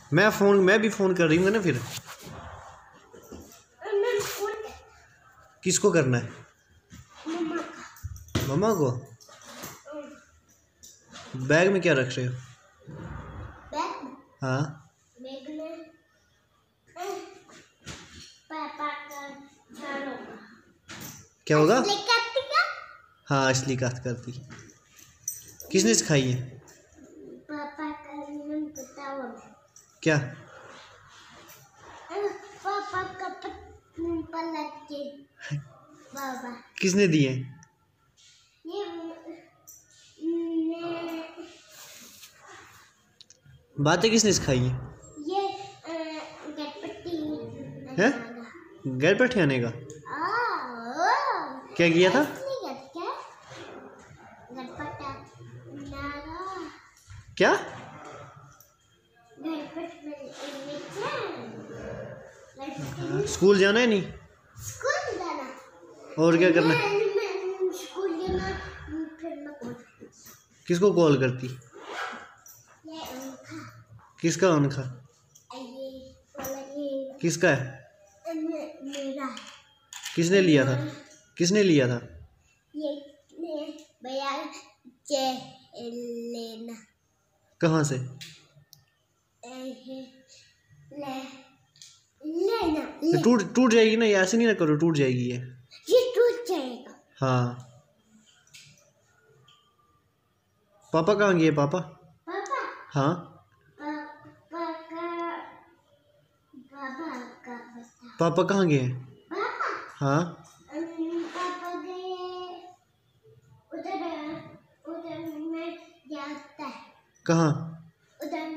मैं भी फ़ोन कर रही हूँ ना फिर। किसको करना है? मम्मा को। बैग में क्या रख रहे हो? बैग में? हाँ बैग में पापा का झाड़ू। क्या होगा? असली करती क्या? हाँ असली बात करती। किसने सिखाई है? पापा का नाम पता होगा क्या? पापा का पलक के बाबा। किसने दिए? ये बातें किसने सिखाई है? ये गणपति हैं? घर पर ठहरने का क्या किया था? क्या? स्कूल जाना है नहीं? स्कूल जाना। और क्या करना है? स्कूल जाना फिर मैं किसको कॉल करती? ये उनका किसका उनका? ये वाला ये किसका है? मेरा। किसने लिया था? किसने लिया था? ये भैया चे लेना। कहाँ से? लेना टूट जाएगी ना, ऐसे नहीं ना करो, टूट जाएगी ये टूट जाएगा। हाँ। पापा कहाँ गए? पापा? पापा? हाँ पापा कहाँ गए? पापा? हाँ पापा गए उधर। उधर में जाता है। कहाँ? उधर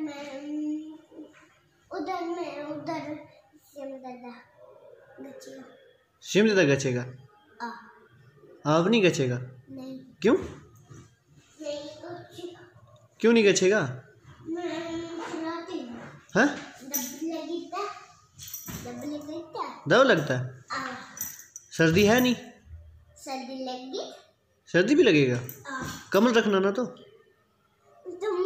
गचेगा। शिम दादा गचेगा? आप नहीं गचेगा? नहीं क्यों? नहीं गचेगा। क्यों नहीं गचेगा? मैं खिलाती हूँ। हाँ दब लगता है? सर्दी है नहीं? सर्दी लगी। सर्दी भी लगेगा? कमल रखना ना तो। तुम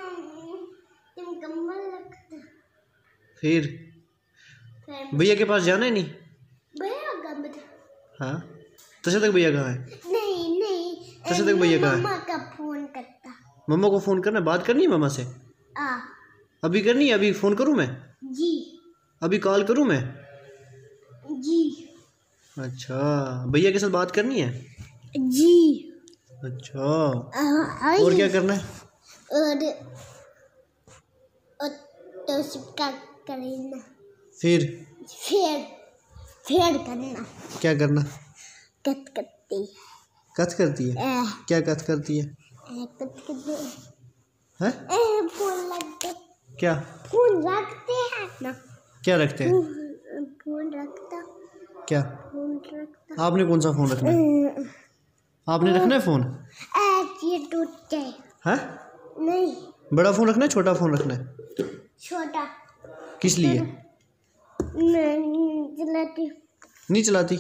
कम्बल रखते। फिर भैया के पास जाना है नहीं? भैया कब? हाँ तसे तक भैया कहाँ है? नहीं तसे तक भैया कहाँ है? मम्मा का फोन करता। मम्मा को फ़ोन करना, बात करनी है मम्मा से? अभी करनी है? अभी फ़ोन करूँ मैं? जी। अभी कॉल करूँ मैं? जी। अच्छा भैया के साथ बात करनी है? जी। अच्छा और क्या करना है? और तो सबका करना। फिर करना। क्या करना? कट करती करती है? क्या कथ करती है? कट करती हैं? फोन लगते। क्या फोन रखते हैं ना? क्या रखते हैं? फोन रखता। क्या? फोन रखता। आपने कौन सा फ़ोन रखना है? आपने रखना है फ़ोन? ये टूट जाए। हैं? नहीं बड़ा फ़ोन रखना है, छोटा फ़ोन रखना है? छोटा। किस लिए? मैं चलाती हूँ। नहीं चलाती?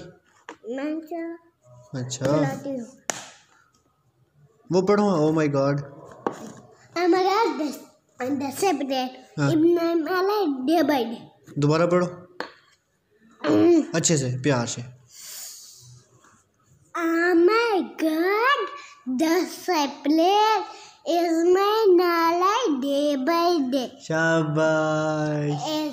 मैं अच्छा चलाती हूँ। वो पढ़ो। Oh my God. Day by day. दोबारा पढ़ो अच्छे से, प्यार से। Oh my God, the discipline is my knowledge day by day. शाबाश।